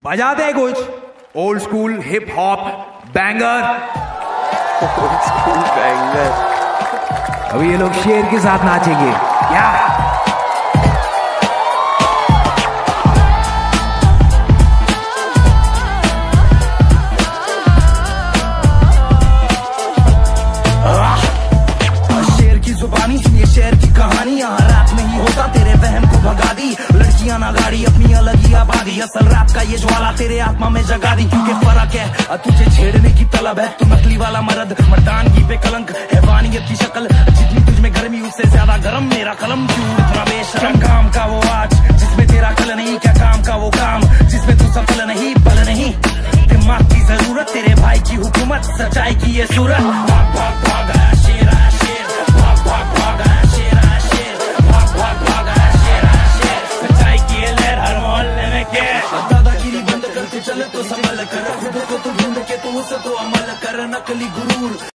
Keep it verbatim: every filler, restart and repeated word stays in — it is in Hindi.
बजाते हैं कुछ old school hip hop banger. Old school banger. अभी ये लोग शेर के साथ नाचेंगे क्या? जुबानी सुनिए शेर की कहानी, यहाँ रात में ही होता तेरे वहम को भगा दी। लड़कियां ना गाड़ी अपनी अलग ही आबादी, असल रात का ये ज्वाला तेरे आत्मा में जगा दी। क्योंकि फर्क है तुझे छेड़ने की तलब है, तू नकली वाला मर्द मर्दानगी पे कलंक हैवानियत की शक्ल। जितनी तुझ में गर्मी उससे ज्यादा गर्म मेरा कलम। क्यों इतना बेशरम? काम का वो आज जिसमें तेरा कल नहीं, क्या काम का वो काम जिसमें तू सफल नहीं बल नहीं। दिमाग की जरूरत तेरे भाई की हुकूमत, सच्चाई की ये सूरत। भाग भाग भाग आया शेर आया शेर, भाग भाग भाग आया शेर आया शेर, भाग भाग भाग आया शेर आया शेर। सच्चाई की ये लहर हर मोहल्ले में के। दादागिरी बंद करके चले तो संभल कर, खुद को तू ढूंढ के तू उसे तो अमल कर। नकली गुरूर